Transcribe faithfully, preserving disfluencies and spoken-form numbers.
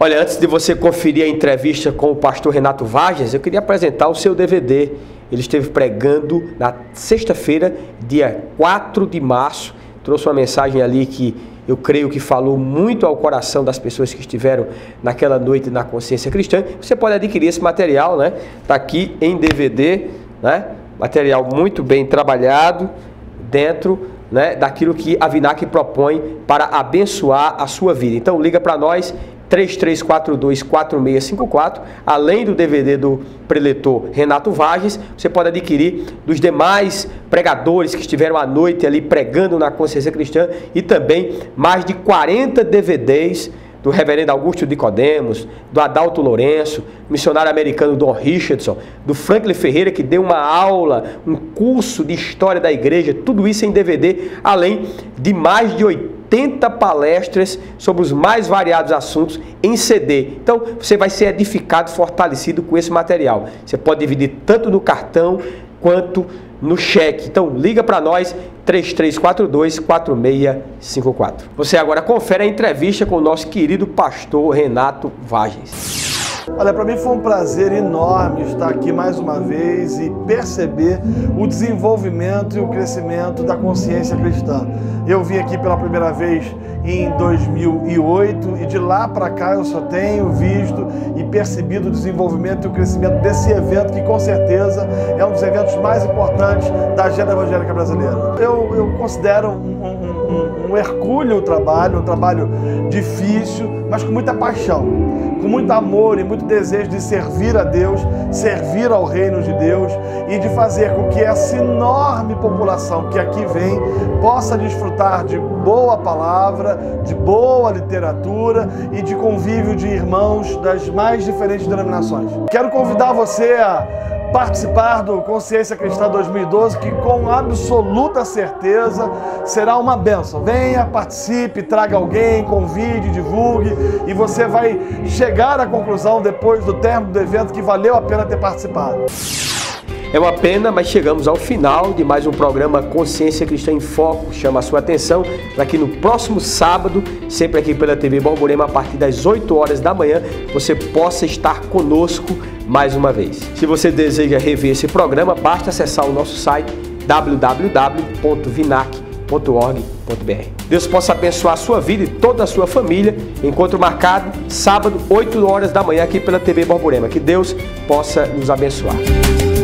Olha, antes de você conferir a entrevista com o pastor Renato Vargas, eu queria apresentar o seu D V D. Ele esteve pregando na sexta-feira, dia quatro de março, trouxe uma mensagem ali que eu creio que falou muito ao coração das pessoas que estiveram naquela noite na Consciência Cristã. Você pode adquirir esse material, né? Está aqui em D V D, né? Material muito bem trabalhado dentro, né, daquilo que a Vinac propõe para abençoar a sua vida. Então liga para nós, três três quatro dois, quatro seis cinco quatro, além do D V D do preletor Renato Vargas, você pode adquirir dos demais pregadores que estiveram à noite ali pregando na Consciência Cristã e também mais de quarenta D V Ds do reverendo Augusto Nicodemos, do Adalto Lourenço, missionário americano Don Richardson, do Franklin Ferreira, que deu uma aula, um curso de história da igreja, tudo isso em D V D, além de mais de oitenta palestras sobre os mais variados assuntos em C D. Então, você vai ser edificado, fortalecido com esse material. Você pode dividir tanto no cartão quanto no cheque. Então, liga para nós, três três quatro dois, quatro seis cinco quatro. Você agora confere a entrevista com o nosso querido pastor Renato Vargas. Olha, para mim foi um prazer enorme estar aqui mais uma vez e perceber o desenvolvimento e o crescimento da consciência cristã. Eu vim aqui pela primeira vez em dois mil e oito e de lá para cá eu só tenho visto e percebido o desenvolvimento e o crescimento desse evento, que com certeza é um dos eventos mais importantes da agenda evangélica brasileira. Eu, eu considero um, um, um, um hercúleo o trabalho, um trabalho difícil, mas com muita paixão, com muito amor e muito desejo de servir a Deus, servir ao reino de Deus e de fazer com que essa enorme população que aqui vem possa desfrutar de boa palavra, de boa literatura e de convívio de irmãos das mais diferentes denominações. Quero convidar você a participar do Consciência Cristã dois mil e doze, que com absoluta certeza será uma bênção. Venha, participe, traga alguém, convide, divulgue, e você vai chegar à conclusão depois do término do evento que valeu a pena ter participado. É uma pena, mas chegamos ao final de mais um programa Consciência Cristã em Foco. Chama a sua atenção para que no próximo sábado, sempre aqui pela T V Borborema, a partir das oito horas da manhã, você possa estar conosco mais uma vez. Se você deseja rever esse programa, basta acessar o nosso site w w w ponto vinac ponto org ponto b r. Deus possa abençoar a sua vida e toda a sua família. Encontro marcado, sábado, oito horas da manhã, aqui pela T V Borborema. Que Deus possa nos abençoar.